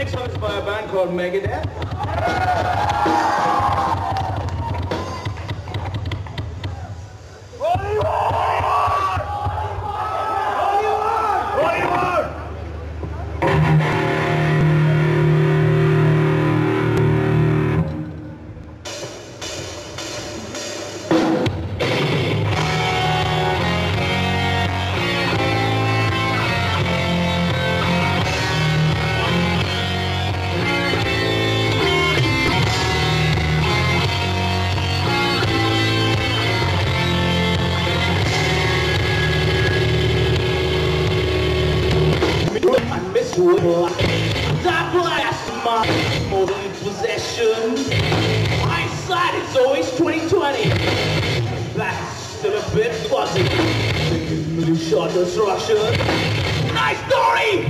Next song is by a band called Megadeth. That blast my mortal possession. Hindsight is always 20/20. That's still a bit fuzzy. Thinking really short destruction. Nice story!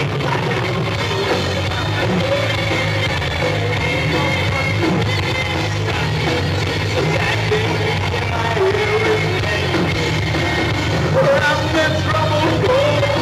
But I'm in trouble.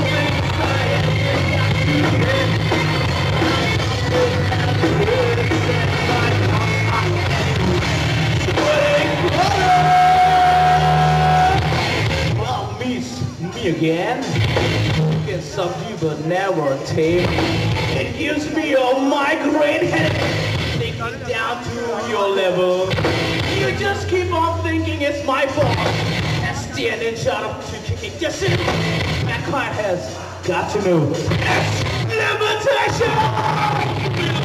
Me again. You can subdue but never tame. It gives me a migraine headache. Take me down to your level. You just keep on thinking it's my fault. And standing shut up to kicking distance. Mankind has got to know its limitation.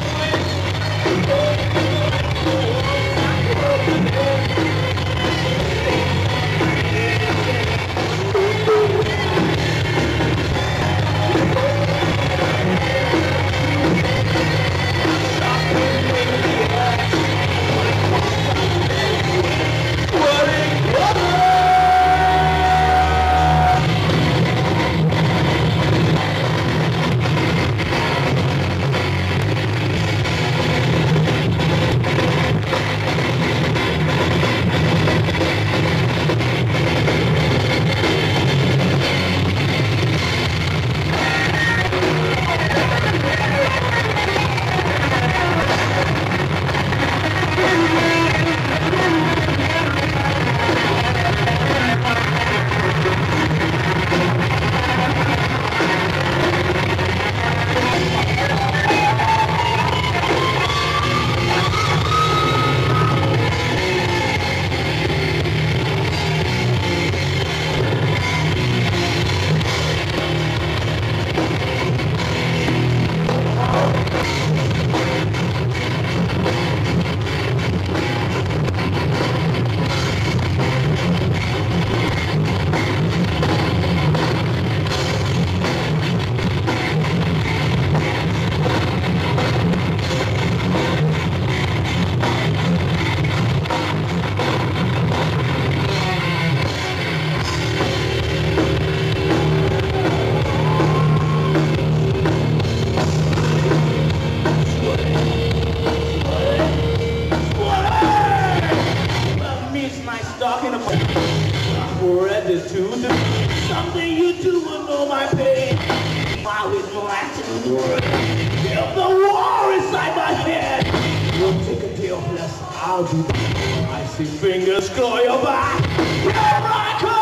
Gratitude, something you do will know my pain. How is gratitude? If the war inside my head, you'll take a day of less, I'll do that. I see fingers claw your back. Here I come.